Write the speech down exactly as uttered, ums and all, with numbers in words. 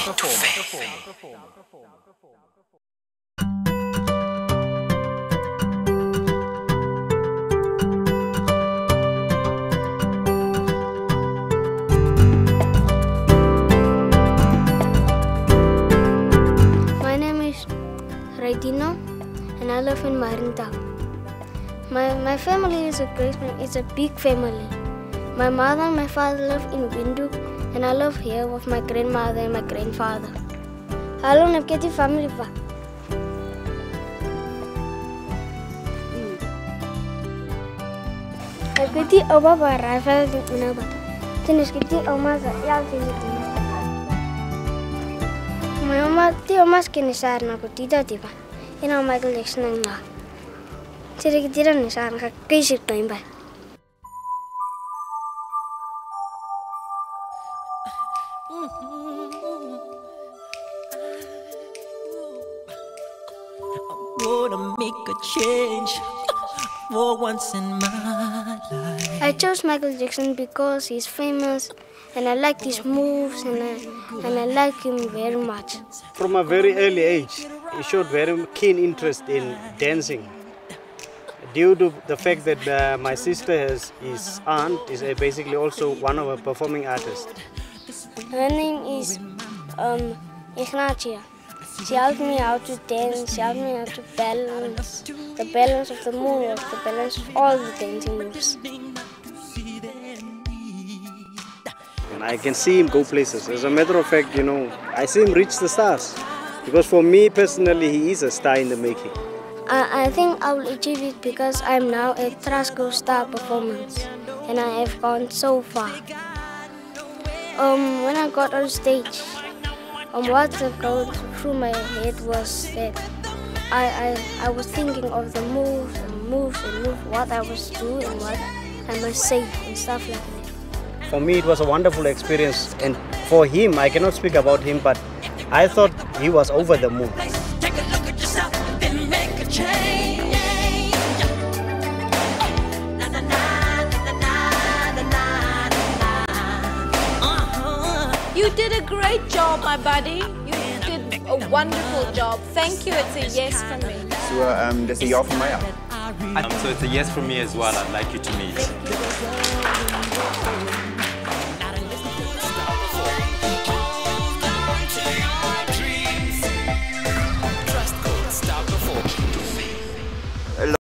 My name is Raidino and I live in Marinta. My, my family is a great, it's a big family. My mother and my father live in Windhoek and I live here with my grandmother and my grandfather. How long have you got your family for? I've got the Oba Barrafa in Unaba. Then it's got the Oma's Yaltin. My mama, the Oma's Kenisar, and I could do that. You know, Michael Jackson and Ma. Jadi kita ni sekarang kisah time ba. Gonna make a change for once in my life. I chose Michael Jackson because he's famous and I like his moves and I, and I like him very much. From a very early age, he showed very keen interest in dancing. Due to the fact that uh, my sister, has, his aunt, is uh, basically also one of our performing artists. Her name is um, Ignatia. She helped me how to dance, she helped me how to balance, the balance of the moonwalk, the balance of all the dancing moves. And I can see him go places. As a matter of fact, you know, I see him reach the stars. Because for me personally, he is a star in the making. I, I think I will achieve it because I'm now at Trasco Star Performance and I have gone so far. Um, when I got on stage, um, what going through my head was that I, I, I was thinking of the moves and moves and moves, what I was doing and what I must say and stuff like that. For me, it was a wonderful experience, and for him, I cannot speak about him, but I thought he was over the moon. Take a look at yourself and make a change. Na, na, na, na, na, na, na, na. Uh-huh. You did a great job, my buddy. You did a wonderful job. Thank you. It's a yes from me. So um, das ist ein Ja von mir. Um, so it's a yes from me as well. I'd like you to meet.